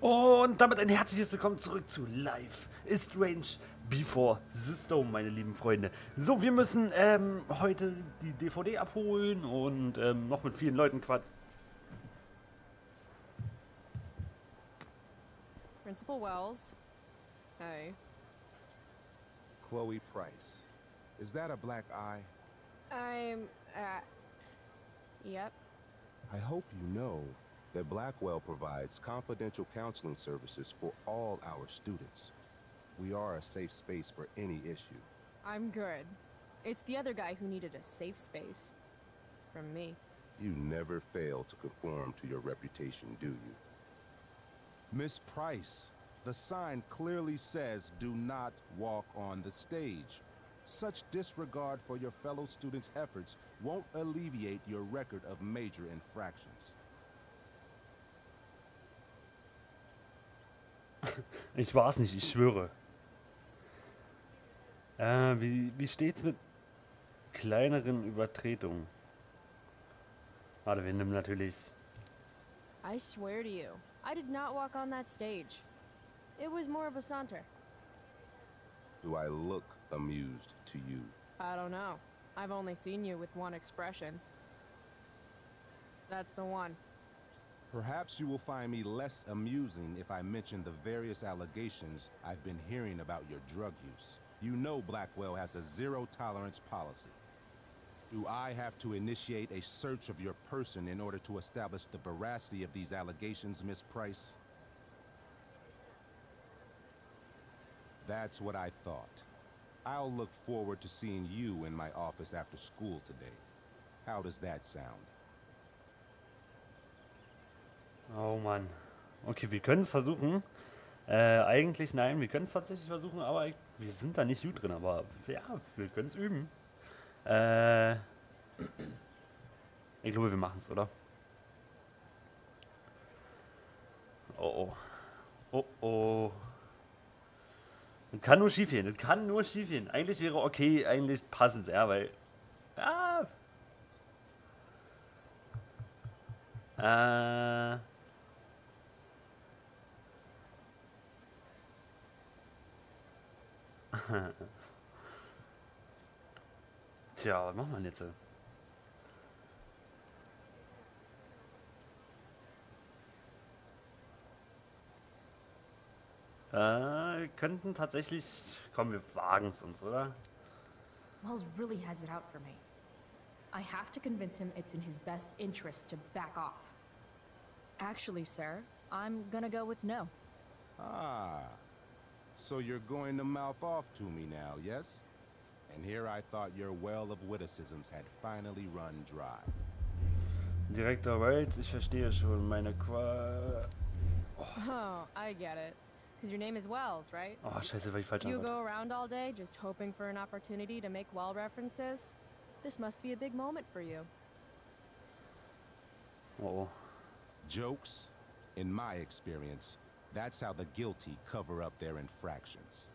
Und damit ein herzliches Willkommen zurück zu Life is Strange Before the Storm, meine lieben Freunde. So, wir müssen heute die DVD abholen und noch mit vielen Leuten quatschen. Principal Wells. Hey. Chloe Price. Is that a black eye? Yep. I hope you know that Blackwell provides confidential counseling services for all our students. We are a safe space for any issue. I'm good. It's the other guy who needed a safe space. From me. You never fail to conform to your reputation, do you? Miss Price, the sign clearly says do not walk on the stage. Such disregard for your fellow students' efforts won't alleviate your record of major infractions. Ich war's nicht, ich schwöre. Wie steht's mit kleineren Übertretungen? Warte, wir nehmen natürlich. I swear to you, I did not walk on that stage. It was more of a saunter. Do I look amused to you? I don't know. I've only seen you with one expression. That's the one. Perhaps you will find me less amusing if I mention the various allegations I've been hearing about your drug use. You know Blackwell has a zero-tolerance policy. Do I have to initiate a search of your person in order to establish the veracity of these allegations, Miss Price? That's what I thought. I'll look forward to seeing you in my office after school today. How does that sound? Oh Mann. Okay, wir können es versuchen. Eigentlich nein, wir können es tatsächlich versuchen, aber wir sind da nicht gut drin. Aber ja, wir können es üben. Ich glaube, wir machen es, oder? Oh oh. Oh oh. Das kann nur schief gehen, das kann nur schief gehen. Eigentlich wäre okay, eigentlich passend, ja, weil. Ja. Tja, was machen wir denn jetzt? Wir könnten tatsächlich... Komm, wir wagen es uns, oder? Wells really has it out for me. I have to convince him it's in his best interest to back off. Actually, sir, I'm gonna go with no. Ah, so you're going to mouth off to me now, yes? And here I thought your well of witticisms had finally run dry. Direktor Wells, ich verstehe schon meine Oh, I get it. Because your name is Wells, right? Oh, scheiße, weil ich falsch You antworte. go around all day just hoping for an opportunity to make well references? This must be a big moment for you. Oh. Jokes, in my experience, that's how the guilty cover up their infractions.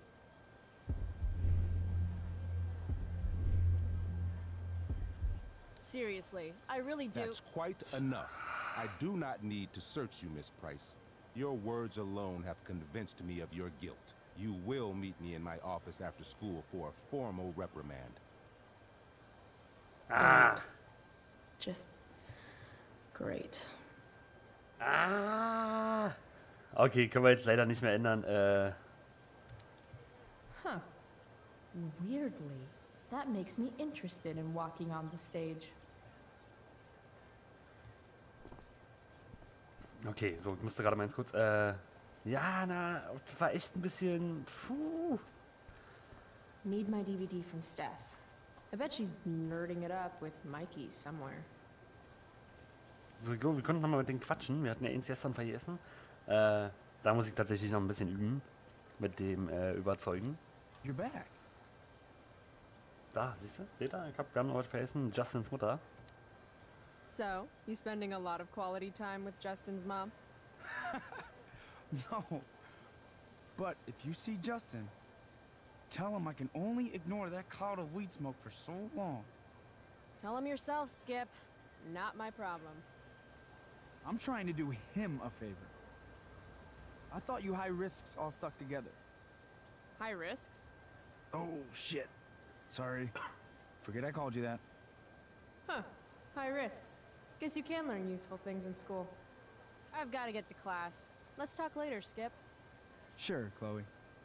Seriously, I really do. That's quite enough. I do not need to search you, Miss Price. Your words alone have convinced me of your guilt. You will meet me in my office after school for a formal reprimand. Ah. Just great. Ah. Okay, können wir jetzt leider nicht mehr ändern. Huh. Weirdly, that makes me interested in walking on the stage. Okay, so, ich musste gerade mal ganz kurz, ja, na, das war echt ein bisschen, puh. Need my DVD from Steph. I bet she's nerding it up with Mikey somewhere. So, ich glaube, wir konnten nochmal mit denen quatschen. Wir hatten ja eins gestern vergessen. Da muss ich tatsächlich noch ein bisschen üben. Mit dem Überzeugen. You're back. Da, siehst du? Seht ihr? Wir haben noch was vergessen. Justins Mutter. So, you spending a lot of quality time with Justin's mom? No. But if you see Justin, tell him I can only ignore that cloud of weed smoke for so long. Tell him yourself, Skip. Not my problem. I'm trying to do him a favor. I thought you high risks all stuck together. High risks? Oh, shit. Sorry. Forget I called you that. Huh. High risks. Guess you can learn useful things in school. I've got to get to class. Let's talk later, Skip. Sure, Chloe.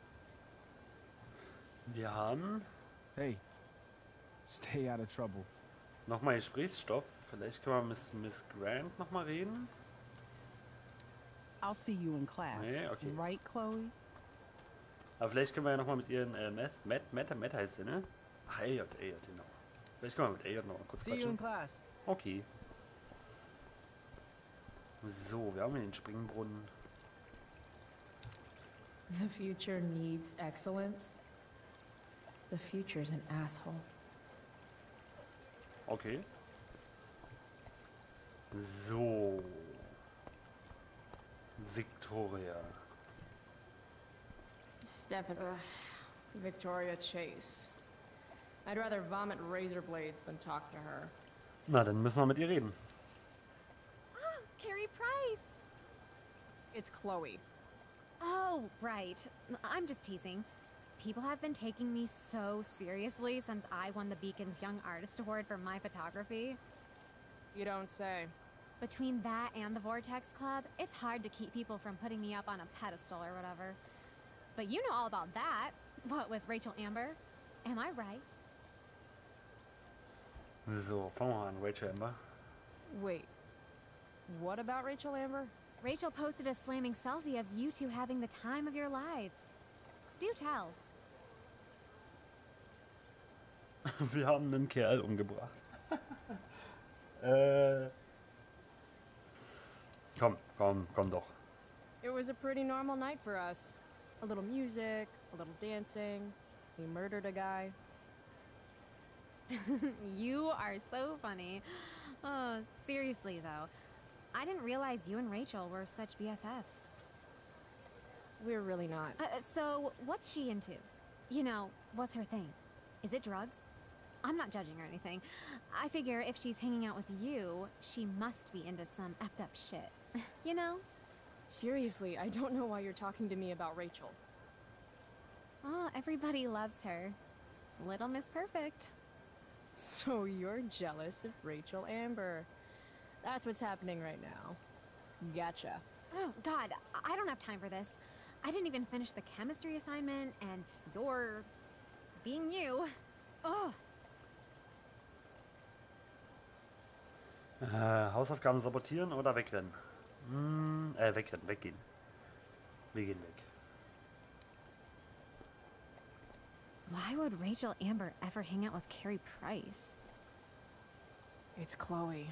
Wir haben Hey, stay out of trouble. nochmal Gesprächsstoff. Vielleicht können wir mit Miss Grant nochmal reden. I'll see you in class. Nee, okay. Right, Chloe? Aber vielleicht können wir ja nochmal mit ihren Matt heißt sie, ne? Ah, Elliot, genau. Vielleicht können wir mit Elliot noch mal kurz See you in quatschen. class. Okay. So, wir haben hier den Springbrunnen. The future needs excellence. The future's an asshole. Okay. So. Victoria. Victoria Chase. I'd rather vomit razor blades than talk to her. Na, dann müssen wir mit ihr reden. Oh, Carrie Price! It's Chloe. Oh, right. I'm just teasing. People have been taking me so seriously since I won the Beacon's Young Artist Award for my photography. You don't say. Between that and the Vortex Club, it's hard to keep people from putting me up on a pedestal or whatever. But you know all about that. What, with Rachel Amber? Am I right? So, fangen wir an, Rachel Amber. Wait. What about Rachel Amber? Rachel posted a slamming selfie of you two having the time of your lives. Do tell. Wir haben einen Kerl umgebracht. Komm doch. It was a pretty normal night for us. A little music, a little dancing. We murdered a guy. You are so funny. Oh, seriously though, I didn't realize you and Rachel were such BFFs. We're really not. So, what's she into? You know, what's her thing? Is it drugs? I'm not judging or anything. I figure if she's hanging out with you, she must be into some effed up shit. You know? Seriously, I don't know why you're talking to me about Rachel. Oh, everybody loves her. Little Miss Perfect. So you're jealous of Rachel Amber. That's what's happening right now. Gotcha. Oh, God, I don't have time for this. I didn't even finish the chemistry assignment, and you're... being you. Oh. Hausaufgaben sabotieren oder wegrennen? Weggehen. Wir gehen weg. Why would Rachel Amber ever hang out with Carrie Price? It's Chloe.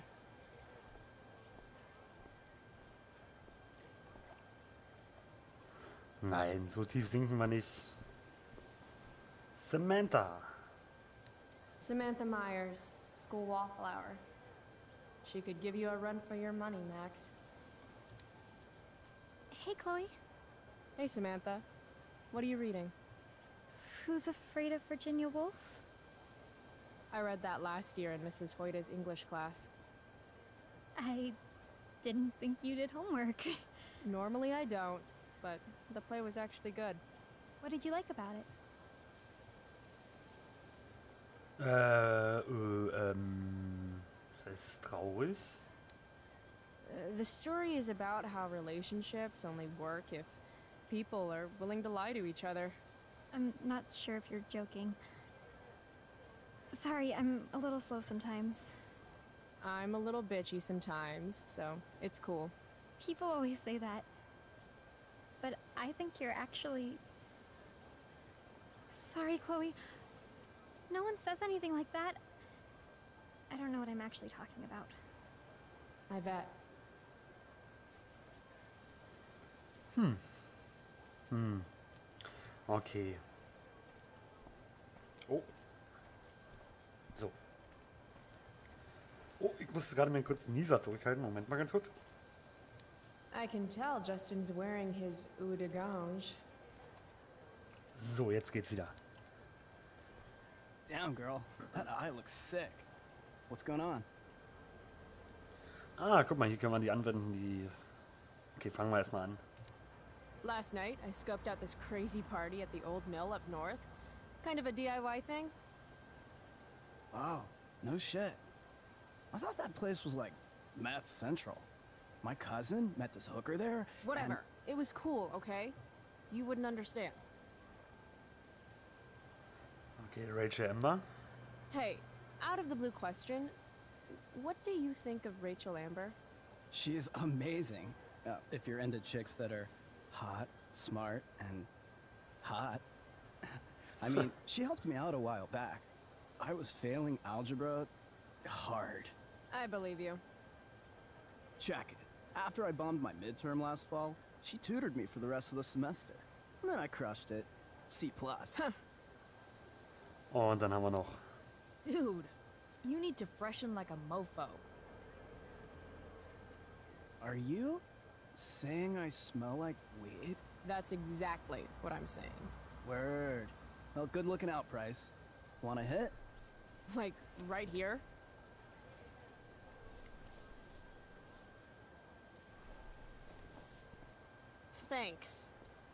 Nein, so tief sinken wir nicht. Samantha. Samantha Myers, school wallflower. She could give you a run for your money, Max. Hey, Chloe. Hey, Samantha. What are you reading? Who's Afraid of Virginia Woolf? I read that last year in Mrs. Hoyta's English class. I didn't think you did homework. Normally I don't, but the play was actually good. What did you like about it? Das heißt, es ist traurig. The story is about how relationships only work if people are willing to lie to each other. I'm not sure if you're joking. Sorry, I'm a little slow sometimes. I'm a little bitchy sometimes, so it's cool. People always say that. But I think you're actually... Sorry, Chloe. No one says anything like that. I don't know what I'm actually talking about. I bet. Okay. Oh. So. Oh, ich musste gerade mal kurz einen Nieser zurückhalten. Moment mal ganz kurz. I can tell Justin's wearing his eau de gange. So, jetzt geht's wieder. Damn, girl. That eye looks sick. What's going on? Ah, guck mal, hier können wir die anwenden, die... Okay, fangen wir erstmal an. Last night, I scoped out this crazy party at the old mill up north. Kind of a DIY thing. Wow, no shit. I thought that place was like meth central. My cousin met this hooker there. Whatever. It was cool, okay? You wouldn't understand. Okay, Rachel Amber. Hey, out of the blue question, what do you think of Rachel Amber? She is amazing. If you're into chicks that are hot, smart, and hot. I mean, she helped me out a while back. I was failing algebra hard. I believe you. Check it. After I bombed my midterm last fall, she tutored me for the rest of the semester. And then I crushed it. C+. Und dann haben wir noch. Dude, you need to freshen like a mofo. Are you saying I smell like weed? That's exactly what I'm saying. Word. Well, good looking out, Price. Want a hit? Like, right here? Thanks.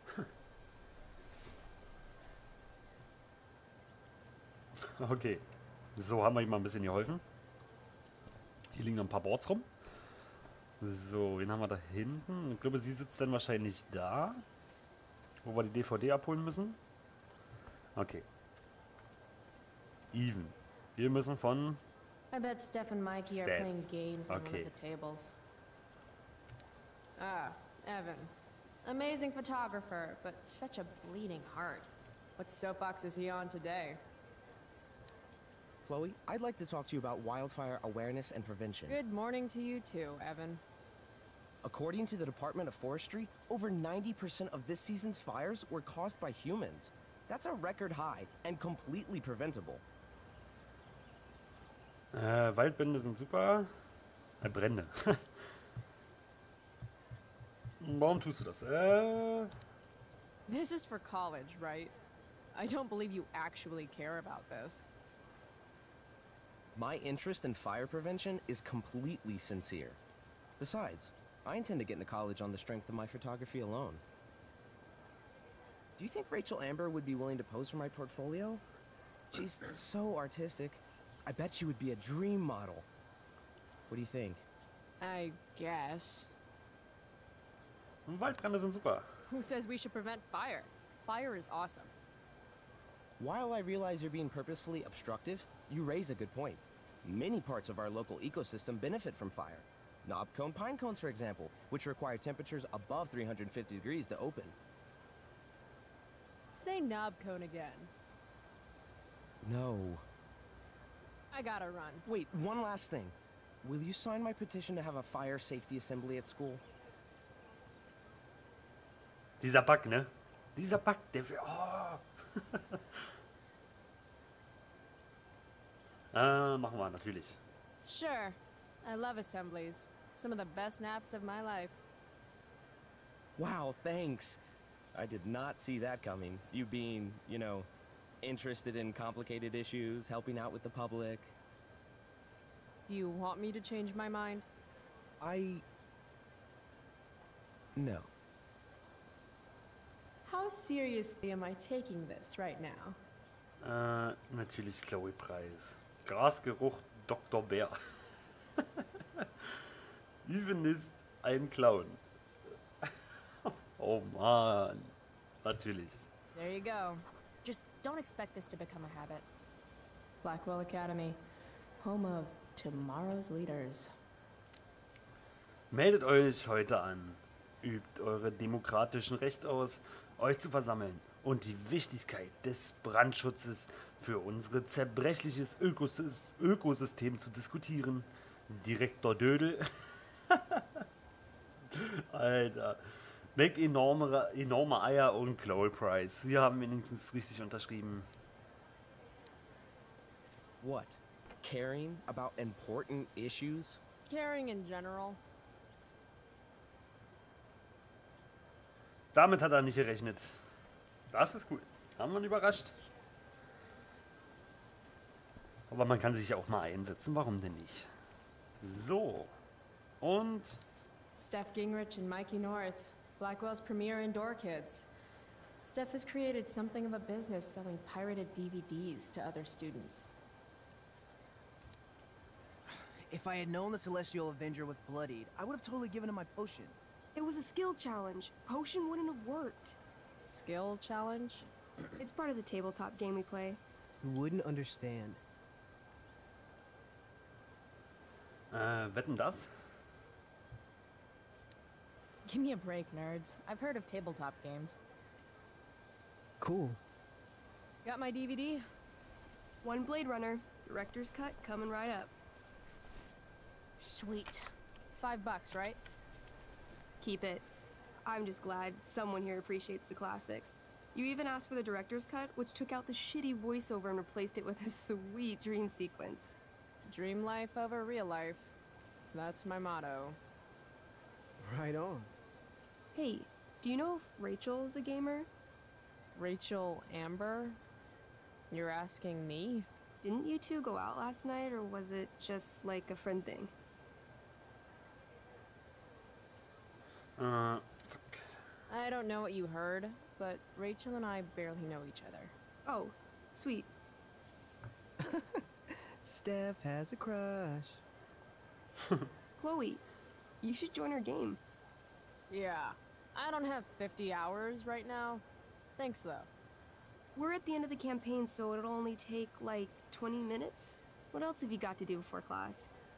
Okay. So, haben wir ihm mal ein bisschen geholfen. Hier liegen noch ein paar Boards rum. So, wen haben wir da hinten? Ich glaube, sie sitzt dann wahrscheinlich da. Wo wir die DVD abholen müssen. Okay. Even. Wir müssen von... I bet Steph and Mikey are Steph. playing games on one Okay. of the tables. Ah, Evan. Amazing photographer, but such a bleeding heart. What soapbox is he on today? Chloe, I'd like to talk to you about wildfire awareness and prevention. Good morning to you too, Evan. According to the Department of Forestry, over 90% of this season's fires were caused by humans. That's a record high and completely preventable. Waldbrände sind super. Brände. Warum tust du das? This is for college, right? I don't believe you actually care about this. My interest in fire prevention is completely sincere. Besides, I intend to get into college on the strength of my photography alone. Do you think Rachel Amber would be willing to pose for my portfolio? She's so artistic. I bet she would be a dream model. What do you think? I guess. Waldbrände sind super. Who says we should prevent fire? Fire is awesome. While I realize you're being purposefully obstructive, you raise a good point. Many parts of our local ecosystem benefit from fire. Knobcone pine cones, for example, which require temperatures above 350 degrees to open. Say knob cone again. No. I gotta run. Wait, one last thing. Will you sign my petition to have a fire safety assembly at school? Dieser Bug, ne? Dieser Bug, der... Oh. Machen wir natürlich. Sure. I love assemblies. Some of the best naps of my life. Wow, thanks. I did not see that coming. You being, you know, interested in complicated issues, helping out with the public. Do you want me to change my mind? No. How seriously am I taking this right now? Natürlich Chloe Price. Grasgeruch Dr. Bär. Even ist ein Clown. Oh Mann. Natürlich. There you go. Just don't expect this to become a habit. Blackwell Academy, home of tomorrow's leaders. Meldet euch heute an. Übt eure demokratischen Rechte aus, euch zu versammeln und die Wichtigkeit des Brandschutzes für unser zerbrechliches Ökosystem zu diskutieren. Direktor Dödel. Alter. Weg enorme Eier und Chloe Price. Wir haben wenigstens richtig unterschrieben. What? Caring about important issues? Caring in general. Damit hat er nicht gerechnet. Das ist gut. Haben wir ihn überrascht. Aber man kann sich ja auch mal einsetzen. Warum denn nicht? So. Und... Steph Gingrich and Mikey North. Blackwell's premier indoor kids. Steph has created something of a business selling pirated DVDs to other students. If I had known the Celestial Avenger was bloodied, I would have totally given him my potion. It was a skill challenge. Potion wouldn't have worked. Skill challenge? It's part of the tabletop game we play. You wouldn't understand. Wetten das? Give me a break, nerds. I've heard of tabletop games. Cool. Got my DVD? One Blade Runner, director's cut coming right up. Sweet. $5, right? Keep it. I'm just glad someone here appreciates the classics. You even asked for the director's cut, which took out the shitty voiceover and replaced it with a sweet dream sequence. Dream life over real life. That's my motto. Right on. Hey, do you know if Rachel's a gamer? Rachel Amber? You're asking me? Didn't you two go out last night, or was it just like a friend thing? Fuck. I don't know what you heard, but Rachel and I barely know each other. Oh, sweet. Steph has a crush. Chloe, you should join our game. Yeah, I don't have 50 hours right now. Thanks, though. We're at the end of the campaign, so it'll only take, like, 20 minutes. What else have you got to do before class?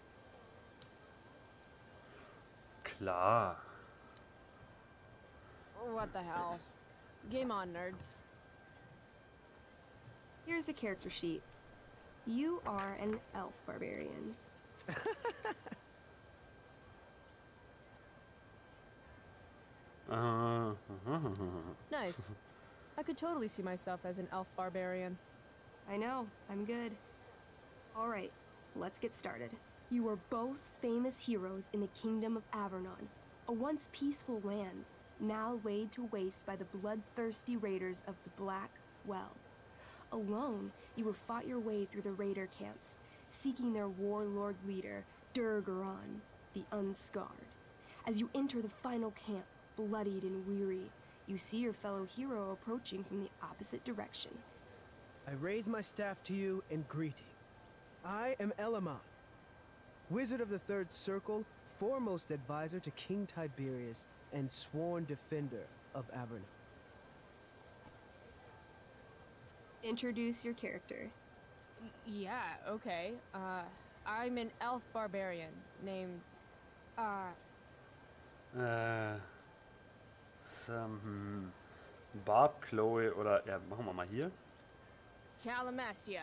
Klar. What the hell? Game on, nerds. Here's a character sheet. You are an elf barbarian. Nice. I could totally see myself as an elf barbarian. I know, I'm good. Alright, let's get started. You are both famous heroes in the Kingdom of Avernon, a once peaceful land, now laid to waste by the bloodthirsty raiders of the Black Well. Alone, you have fought your way through the raider camps, seeking their warlord leader, Durgaron, the Unscarred. As you enter the final camp, bloodied and weary, you see your fellow hero approaching from the opposite direction. I raise my staff to you in greeting. I am Elamon, Wizard of the Third Circle, foremost advisor to King Tiberius, and sworn defender of Avernon. Introduce your character. Yeah, okay. I'm an elf barbarian named, Barb, Chloe oder, ja, machen wir mal hier. Calamastia.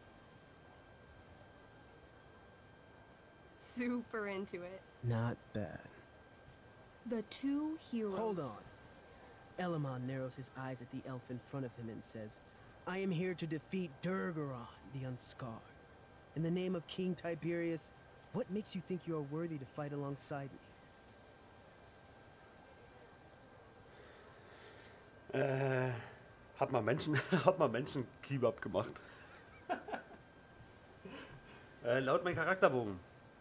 Super into it. Not bad. The two heroes. Hold on. Elamon narrows his eyes at the elf in front of him and says, I am here to defeat Durgaron, the Unscarred. In the name of King Tiberius, what makes you think you are worthy to fight alongside me? Hat mal Menschen Kebab gemacht. Laut mein Charakterbogen.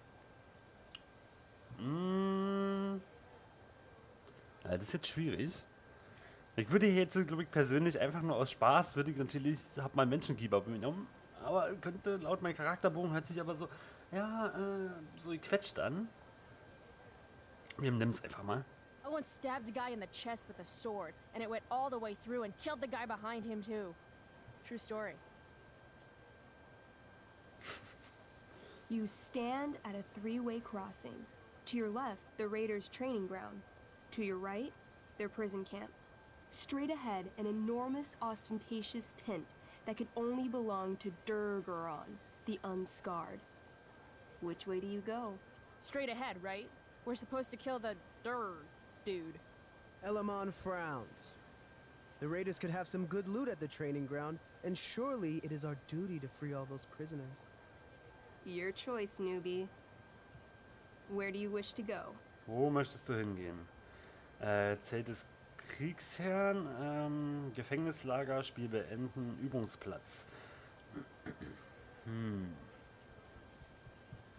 Ja, das ist jetzt schwierig. Ich würde hier jetzt, glaube ich, persönlich einfach nur aus Spaß, würde ich natürlich, hab mal Menschenkebab genommen. Aber könnte, laut mein Charakterbogen, hört sich aber so, ja, so gequetscht an. Wir nehmen es einfach mal. I once stabbed a guy in the chest with a sword, and it went all the way through and killed the guy behind him too. True story. You stand at a three-way crossing. To your left, the raiders' training ground. To your right, their prison camp. Straight ahead, an enormous, ostentatious tent that could only belong to Durgaron, the Unscarred. Which way do you go? Straight ahead, right? We're supposed to kill the dude. Elamon frowns. The raiders could have some good loot at the training ground, and surely it is our duty to free all those prisoners. Your choice, newbie. Where do you wish to go? Wo möchtest du hingehen? Zelt des Kriegsherrn, Gefängnislager, Spiel beenden, Übungsplatz.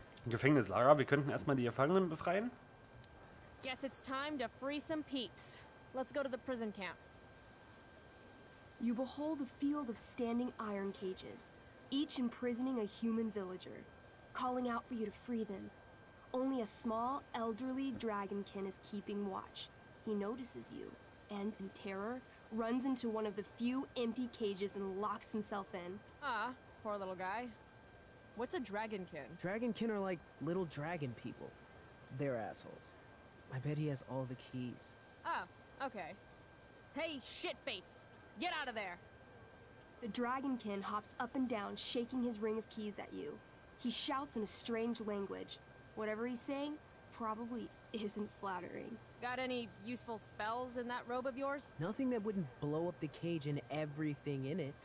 Gefängnislager, wir könnten erstmal die Gefangenen befreien. Guess it's time to free some peeps. Let's go to the prison camp. You behold a field of standing iron cages, each imprisoning a human villager, calling out for you to free them. Only a small, elderly dragonkin is keeping watch. He notices you, and in terror, runs into one of the few empty cages and locks himself in. Ah, poor little guy. What's a dragonkin? Dragonkin are like little dragon people. They're assholes. I bet he has all the keys. Oh, okay. Hey, shitface! Get out of there! The dragonkin hops up and down, shaking his ring of keys at you. He shouts in a strange language. Whatever he's saying probably isn't flattering. Got any useful spells in that robe of yours? Nothing that wouldn't blow up the cage and everything in it.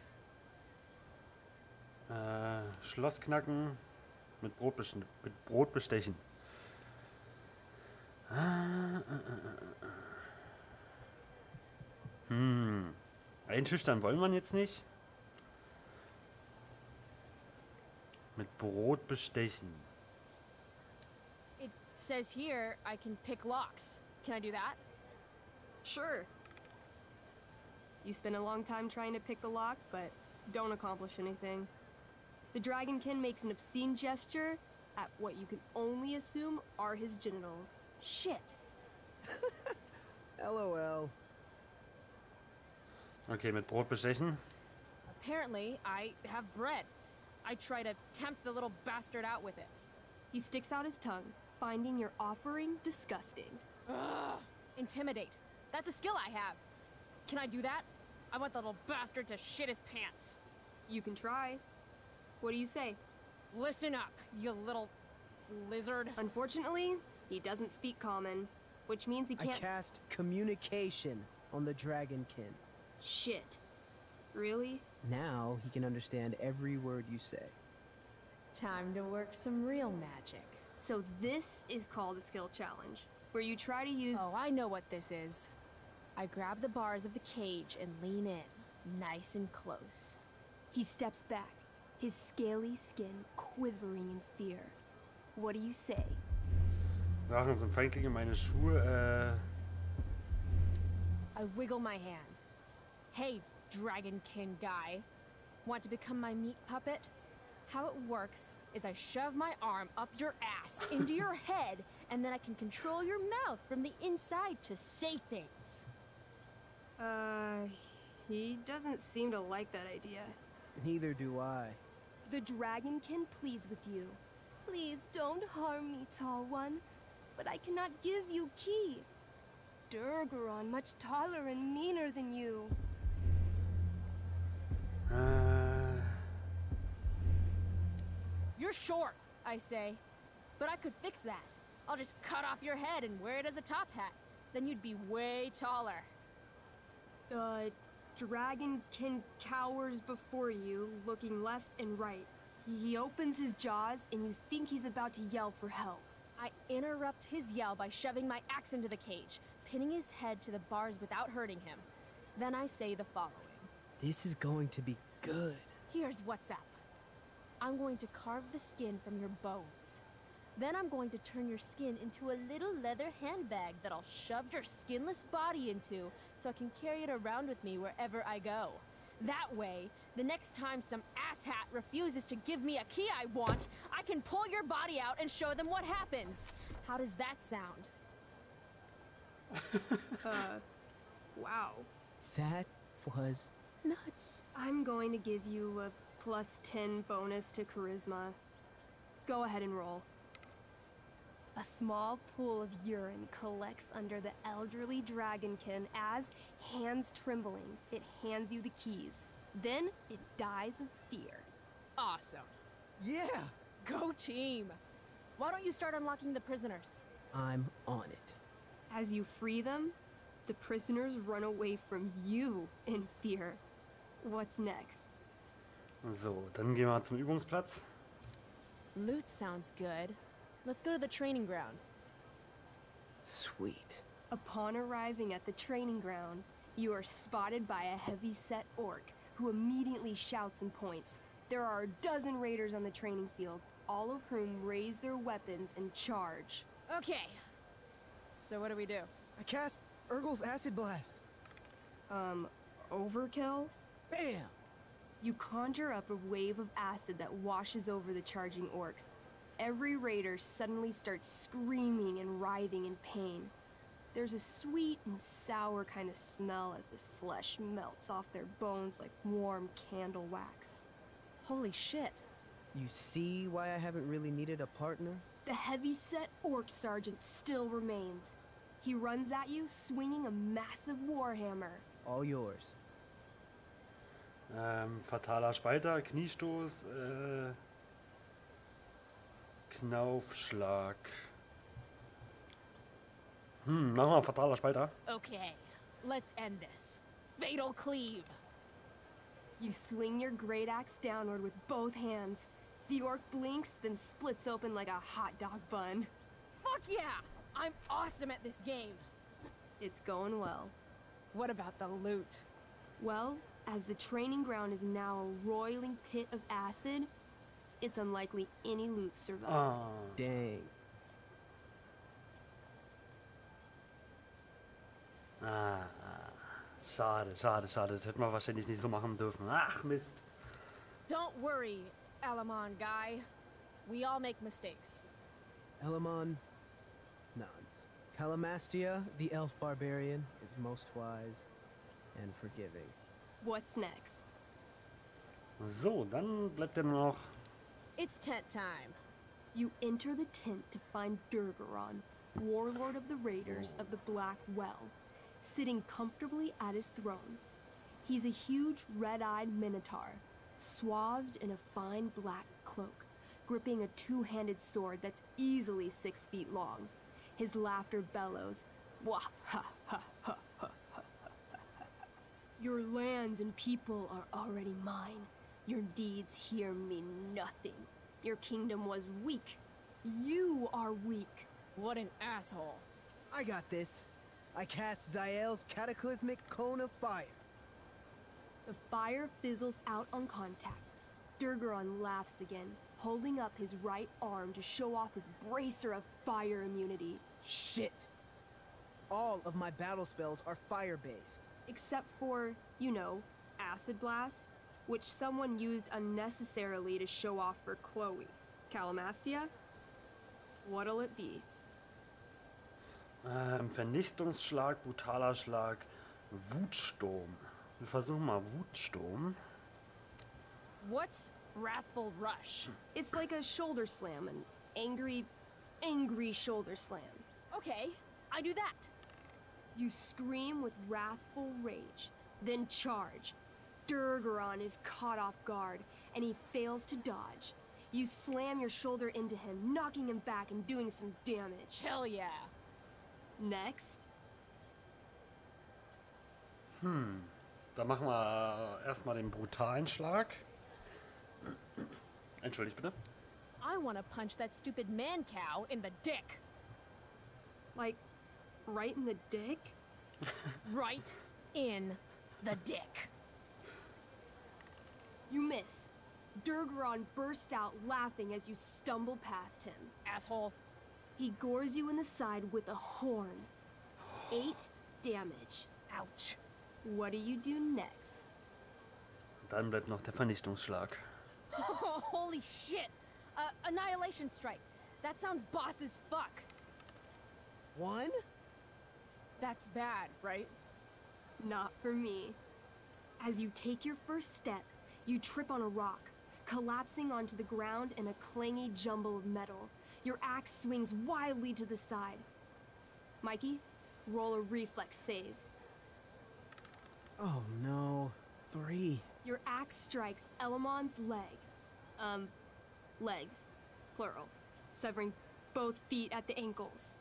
Schloss knacken mit Brot bestechen. Einschüchtern wollen wir jetzt nicht. Mit Brot bestechen. It says here I can pick locks. Can I do that? Sure. You spend a long time trying to pick the lock, but don't accomplish anything. The dragonkin makes an obscene gesture at what you can only assume are his genitals. Shit! LOL. Okay, mit Brot bestechen. Apparently, I have bread. I try to tempt the little bastard out with it. He sticks out his tongue, finding your offering disgusting. Ugh! Intimidate. That's a skill I have. Can I do that? I want the little bastard to shit his pants. You can try. What do you say? Listen up, you little lizard. Unfortunately, he doesn't speak common, which means he I can't— cast communication on the dragonkin. Shit. Really? Now he can understand every word you say. Time to work some real magic. So this is called a skill challenge, where you try to use— Oh, I know what this is. I grab the bars of the cage and lean in, nice and close. He steps back, his scaly skin quivering in fear. What do you say? Drachen sind Feindlinge, meine Schuhe, I wiggle my hand. Hey, dragonkin guy. Want to become my meat puppet? How it works is I shove my arm up your ass into your head, and then I can control your mouth from the inside to say things. He doesn't seem to like that idea. Neither do I. The dragonkin pleads with you. Please don't harm me, tall one. But I cannot give you key. Durgaron much taller and meaner than you. You're short, I say. But I could fix that. I'll just cut off your head and wear it as a top hat. Then you'd be way taller. The dragonkin cowers before you, looking left and right. He opens his jaws, and you think he's about to yell for help. I interrupt his yell by shoving my axe into the cage, pinning his head to the bars without hurting him. Then I say the following. This is going to be good. Here's what's up. I'm going to carve the skin from your bones. Then I'm going to turn your skin into a little leather handbag that I'll shove your skinless body into so I can carry it around with me wherever I go. That way, the next time some asshat refuses to give me a key I want, I can pull your body out and show them what happens. How does that sound? Wow. That was nuts. I'm going to give you a +10 bonus to charisma. Go ahead and roll. A small pool of urine collects under the elderly dragonkin as, hands trembling, it hands you the keys. Then it dies of fear. Awesome. Yeah! Go team! Why don't you start unlocking the prisoners? I'm on it. As you free them, the prisoners run away from you in fear. What's next? So, dann gehen wir zum Übungsplatz. Loot sounds good. Let's go to the training ground. Sweet. Upon arriving at the training ground, you are spotted by a heavy-set orc who immediately shouts and points. There are a dozen raiders on the training field, all of whom raise their weapons and charge. Okay. So what do we do? I cast Urgel's acid blast. Overkill? Bam! You conjure up a wave of acid that washes over the charging orcs. Every raider suddenly starts screaming and writhing in pain. There's a sweet and sour kind of smell as the flesh melts off their bones like warm candle wax. Holy shit. You see why I haven't really needed a partner? The heavy-set orc sergeant still remains. He runs at you swinging a massive warhammer. All yours. Fataler Spalter, Kniestoß, Knaufschlag. Machen wir Fataler Spalter. Okay, let's end this. Fatal cleave. You swing your great axe downward with both hands. The orc blinks, then splits open like a hot dog bun. Fuck yeah! I'm awesome at this game. It's going well. What about the loot? Well, as the training ground is now a roiling pit of acid, it's unlikely any loot survived. Ah. Dang. Schade. Das hätten wir wahrscheinlich nicht so machen dürfen. Ach, Mist. Don't worry, Alamon guy. We all make mistakes. Elamon nods. Calamastia, the elf barbarian, is most wise and forgiving. What's next? So, dann bleibt ja nur noch... It's tent time. You enter the tent to find Durgaron, warlord of the Raiders of the Black Well, sitting comfortably at his throne. He's a huge red-eyed minotaur, swathed in a fine black cloak, gripping a two-handed sword that's easily 6 feet long. His laughter bellows, "Wah ha ha ha ha ha ha ha. Your lands and people are already mine. Your deeds here mean nothing. Your kingdom was weak. You are weak." What an asshole. I got this. I cast Zael's cataclysmic cone of fire. The fire fizzles out on contact. Durgaron laughs again, holding up his right arm to show off his bracer of fire immunity. Shit! All of my battle spells are fire-based. Except for, you know, Acid Blast, which someone used unnecessarily to show off for Chloe. Calamastia? What'll it be? Vernichtungsschlag, brutaler Schlag, Wutsturm. Wir versuchen mal Wutsturm. What's Wrathful Rush? It's like a shoulder slam, an angry shoulder slam. Okay, I do that. You scream with wrathful rage, then charge. Durgaron is caught off guard, and he fails to dodge. You slam your shoulder into him, knocking him back and doing some damage. Hell yeah. Next. Dann machen wir erstmal den brutalen Schlag. Entschuldigt bitte. I want to punch that stupid man cow in the dick. Like, right in the dick? Right in the dick. You miss. Durgaron bursts out laughing as you stumble past him. Asshole. He gores you in the side with a horn. 8 damage. Ouch. What do you do next? Dann bleibt noch der Vernichtungsschlag. Holy shit! Annihilation Strike. That sounds boss as fuck. 1? That's bad, right? Not for me. As you take your first step, you trip on a rock, collapsing onto the ground in a clangy jumble of metal. Your axe swings wildly to the side. Mikey, roll a reflex save. Oh no. 3. Your axe strikes Elamon's leg. Legs. Plural. Severing both feet at the ankles.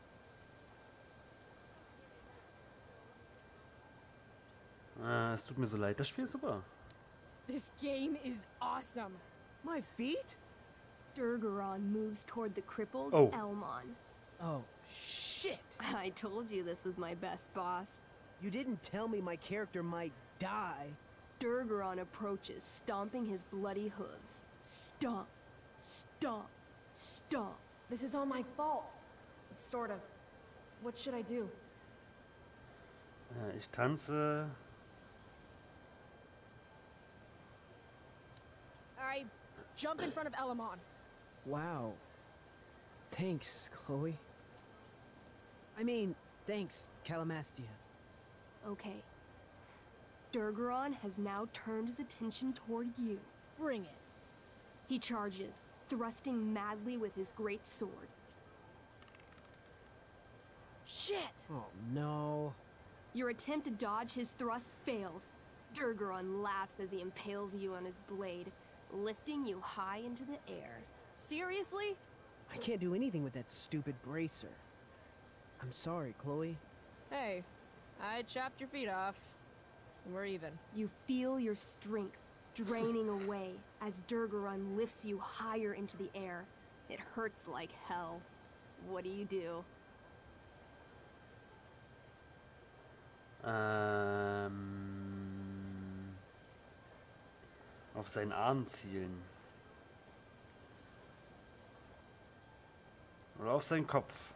Es tut mir so leid, das Spiel ist super. This game is awesome. My feet? Durgaron moves toward the crippled Oh. Elmon. Oh, shit! I told you this was my best boss. You didn't tell me my character might die. Durgaron approaches, stomping his bloody hooves. Stomp, stomp, stomp. This is all my fault. Sort of. What should I do? Ich tanze. I jump in front of Elamon. Wow. Thanks, Chloe. I mean, thanks, Calamastia. Okay. Durgaron has now turned his attention toward you. Bring it. He charges, thrusting madly with his great sword. Shit! Oh, no. Your attempt to dodge his thrust fails. Durgaron laughs as he impales you on his blade, lifting you high into the air. Seriously? I can't do anything with that stupid bracer. I'm sorry, Chloe. Hey, I chopped your feet off. We're even. You feel your strength draining away as Durgaron lifts you higher into the air. It hurts like hell. What do? Auf seinen Arm zielen. Oder auf seinen Kopf.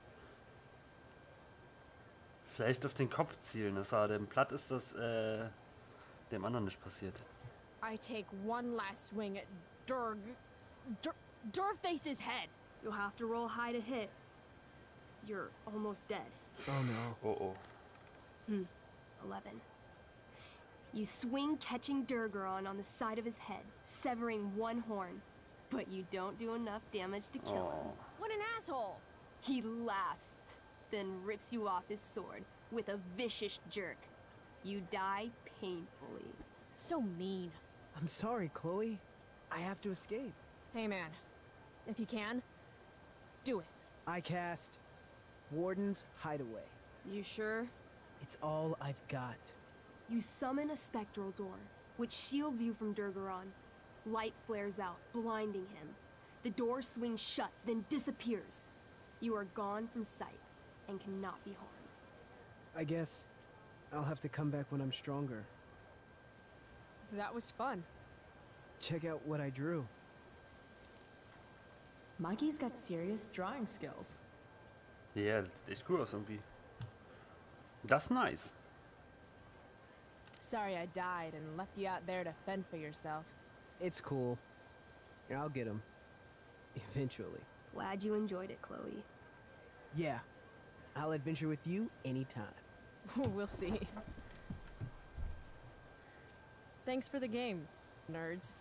Vielleicht auf den Kopf zielen, dass er dem platt ist, dass dem anderen nicht passiert. I take one last swing at Durface's head. You'll have to roll high to hit. You're almost dead. Oh no. Oh. 11. You swing, catching Durgaron on the side of his head, severing one horn. But you don't do enough damage to kill him. What an asshole! He laughs, then rips you off his sword with a vicious jerk. You die painfully. So mean. I'm sorry, Chloe. I have to escape. Hey man, if you can, do it. I cast Warden's Hideaway. You sure? It's all I've got. You summon a spectral door, which shields you from Durgaron. Light flares out, blinding him. The door swings shut, then disappears. You are gone from sight, and cannot be harmed. I guess I'll have to come back when I'm stronger. That was fun. Check out what I drew. Mikey's got serious drawing skills. Ja, das sieht echt cool aus irgendwie. Das ist nice. Sorry I died and left you out there to fend for yourself. It's cool. I'll get him. Eventually. Glad you enjoyed it, Chloe. Yeah. I'll adventure with you anytime. We'll see. Thanks for the game, nerds.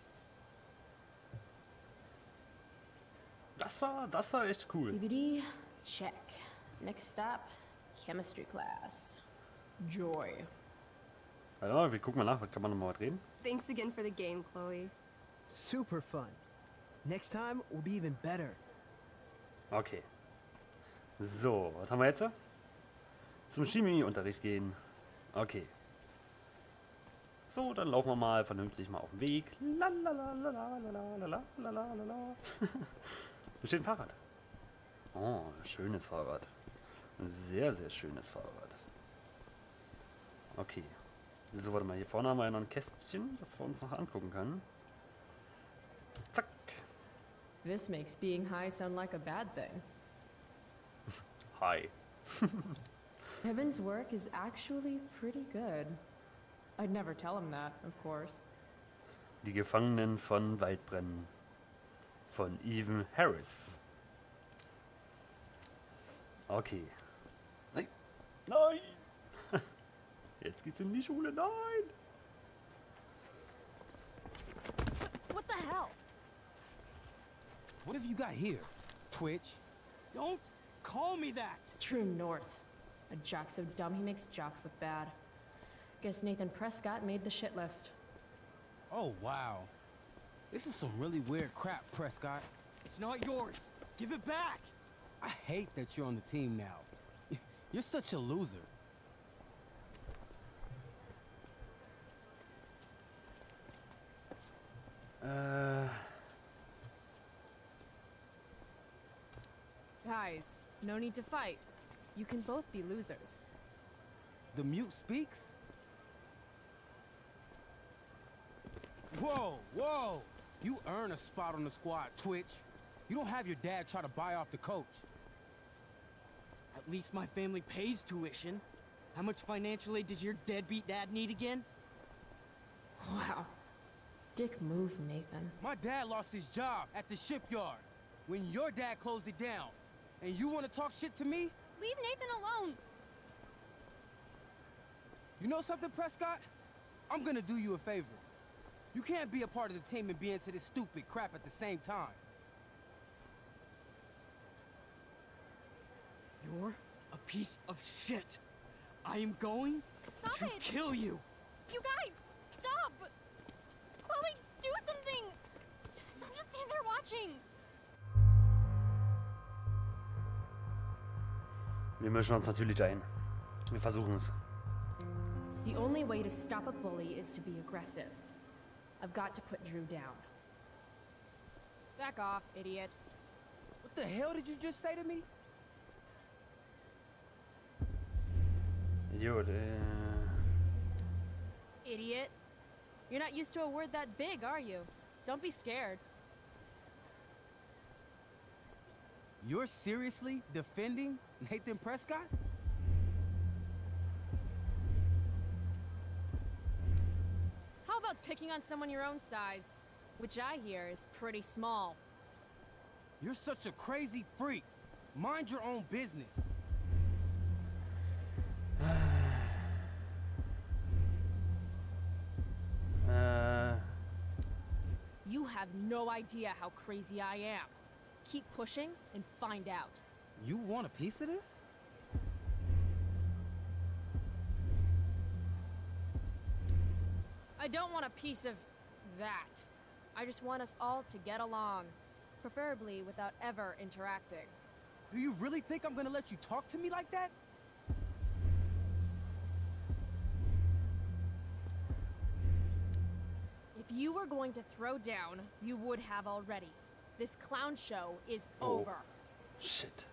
Das war echt cool. DVD, check. Next stop, chemistry class. Joy. Warte mal, wir gucken mal nach, was kann man nochmal drehen? Thanks again for the game, Chloe. Super fun. Next time will be even better. Okay. So, was haben wir jetzt? Zum Chemieunterricht gehen. Okay. So, dann laufen wir mal vernünftig mal auf den Weg. Hier steht ein Fahrrad. Oh, schönes Fahrrad. Ein sehr, sehr schönes Fahrrad. Okay. So, warte mal, hier vorne haben wir ja noch ein Kästchen, das wir uns noch angucken können. Zack. This makes being high sound like a bad thing. Hi. Evan's work is actually pretty good. I'd never tell him that, of course. Die Gefangenen von Waldbrennen. Von Evan Harris. Okay. Nein. Nein. Jetzt geht's in die Schule. Nein. What the hell? What have you got here, Twitch? Don't call me that! True North. A jock so dumb he makes jocks look bad. Guess Nathan Prescott made the shit list. Oh, wow. This is some really weird crap, Prescott. It's not yours. Give it back! I hate that you're on the team now. You're such a loser. Guys, no need to fight. You can both be losers. The mute speaks? Whoa, whoa! You earn a spot on the squad, Twitch. You don't have your dad try to buy off the coach. At least my family pays tuition. How much financial aid does your deadbeat dad need again? Wow. Dick move, Nathan. My dad lost his job at the shipyard when your dad closed it down. And you want to talk shit to me? Leave Nathan alone. You know something, Prescott? I'm gonna do you a favor. You can't be a part of the team and be into this stupid crap at the same time. You're a piece of shit. I am going to kill you. You guys, stop! Chloe, do something! Don't just stand there watching. Wir mischen uns natürlich ein. Wir versuchen es. The only way to stop a bully is to be aggressive. I've got to put Drew down. Back off, idiot. What the hell did you just say to me? Idiot, Idiot. You're not used to a word that big, are you? Don't be scared. You're seriously defending Nathan Prescott? How about picking on someone your own size? Which I hear is pretty small. You're such a crazy freak. Mind your own business. You have no idea how crazy I am. Keep pushing and find out. You want a piece of this? I don't want a piece of that. I just want us all to get along. Preferably without ever interacting. Do you really think I'm gonna let you talk to me like that? If you were going to throw down, you would have already. This clown show is over. Shit.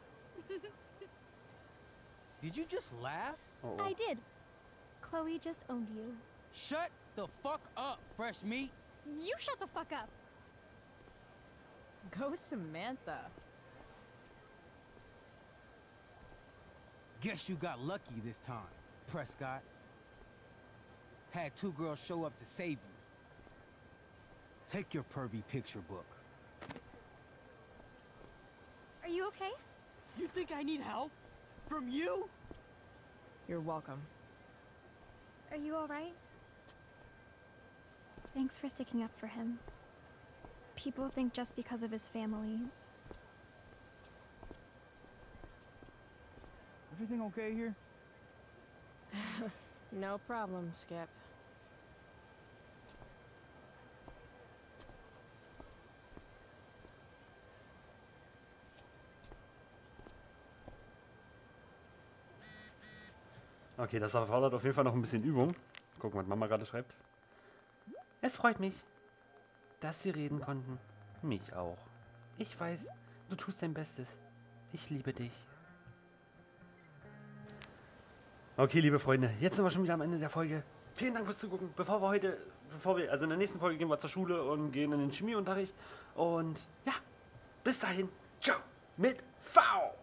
Did you just laugh? I did. Chloe just owned you. Shut the fuck up, fresh meat. You shut the fuck up. Go Samantha. Guess you got lucky this time, Prescott. Had two girls show up to save you. Take your pervy picture book. Are you okay? You think I need help? From you? You're welcome. Are you alright? Thanks for sticking up for him. People think just because of his family. Everything okay here? No problem, Skip. Okay, das erfordert auf jeden Fall noch ein bisschen Übung. Gucken, was Mama gerade schreibt. Es freut mich, dass wir reden konnten. Mich auch. Ich weiß, du tust dein Bestes. Ich liebe dich. Okay, liebe Freunde, jetzt sind wir schon wieder am Ende der Folge. Vielen Dank fürs Zugucken. Also in der nächsten Folge gehen wir zur Schule und gehen in den Chemieunterricht. Und ja, bis dahin. Ciao. Mit V.